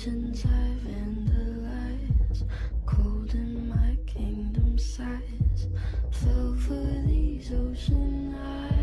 since I've vandalized, cold in my kingdom size, fell for these ocean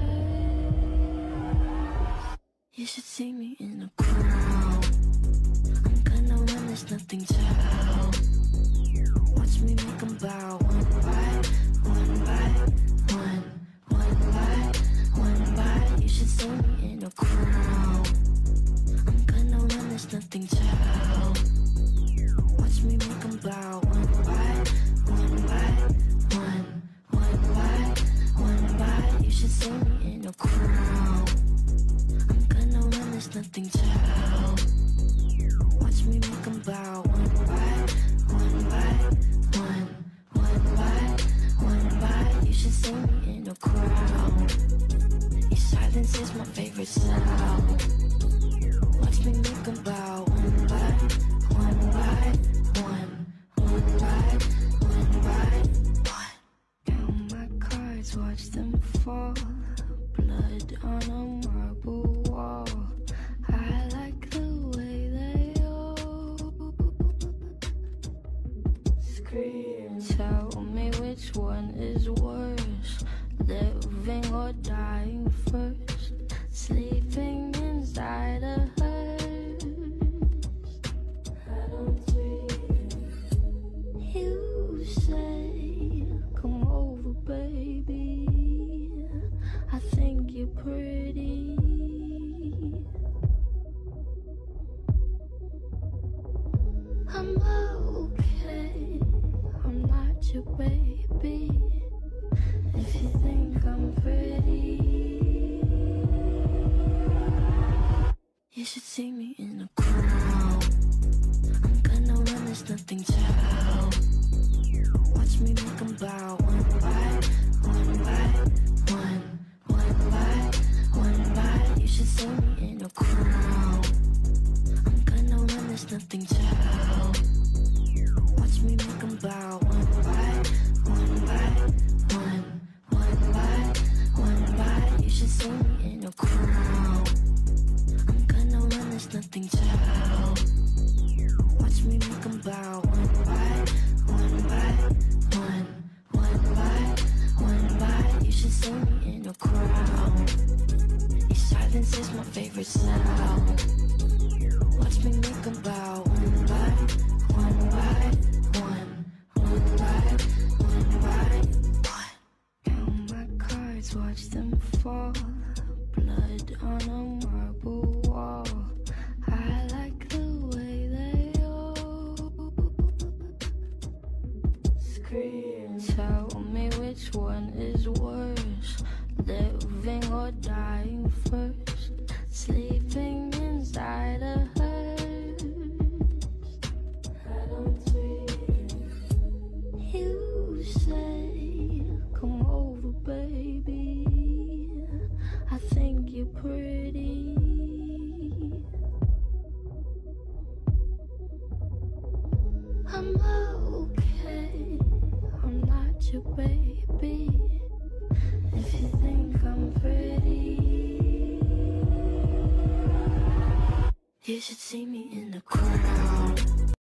eyes. You should see me in a crowd. I'm gonna run, there's nothing to help. Watch me make them bow one by one by one, one by one by. You should see me in a crowd. I'm gonna run, there's nothing to help. Watch me make them bow one by one by one, one by one by. You should see me in a crowd. I'm gonna run, there's nothing to help. Watch me make them bow one by one by one, one by one by. You should see me in a crowd. Your silence is my favorite sound. Watch me make them bow one by one by one, one by one by one. Count my cards, watch them fall. Blood on a marble wall. I like the way they all scream. Tell me which one is worse, living or dying first. Sleeping inside a hearse. I don't dream. You say, come over, baby. I think you're pretty. I'm okay, I'm not your baby. If you think I'm pretty, you should see me in a crowd. I'm gonna run, there's nothing to help. Watch me make them bow one by one by one, one by one by. You should see me in a crowd. I'm gonna run, there's nothing to help. Watch me make them bow one by one by one, one by one by. You should see me in a crowd. I'm gonna run, there's nothing to help. Watch me make them bow one by one by one, one by one by. You should see me in a crowd. Your silence is my favorite sound. Watch me make them bow one by one by one, one by one by one. Count my cards, watch them fall. Blood on a marble wall. I like the way they all scream. Tell me which one is worse, living or dying first. Sleeping inside a hearse. I don't dream. You say, come over, baby. I think you're pretty. I'm okay, I'm not your baby. If you think I'm pretty, you should see me in the crowd.